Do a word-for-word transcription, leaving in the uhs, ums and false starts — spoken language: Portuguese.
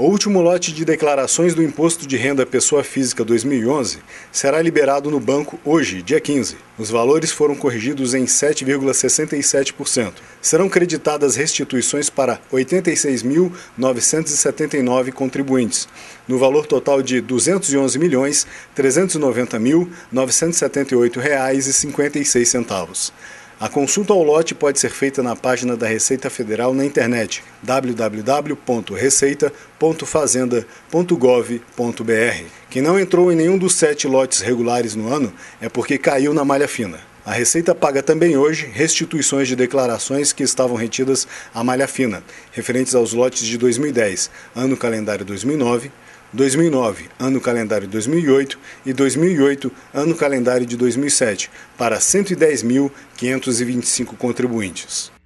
O último lote de declarações do Imposto de Renda Pessoa Física dois mil e onze será liberado no banco hoje, dia quinze. Os valores foram corrigidos em sete vírgula sessenta e sete por cento. Serão creditadas restituições para oitenta e seis mil novecentos e setenta e nove contribuintes, no valor total de duzentos e onze milhões trezentos e noventa mil novecentos e setenta e oito reais e cinquenta e seis centavos. A consulta ao lote pode ser feita na página da Receita Federal na internet w w w ponto receita ponto fazenda ponto gov ponto b r. Quem não entrou em nenhum dos sete lotes regulares no ano é porque caiu na malha fina. A Receita paga também hoje restituições de declarações que estavam retidas à malha fina, referentes aos lotes de dois mil e dez, ano calendário dois mil e nove, dois mil e nove, ano calendário dois mil e oito e dois mil e oito, ano calendário de dois mil e sete, para cento e dez mil quinhentos e vinte e cinco contribuintes.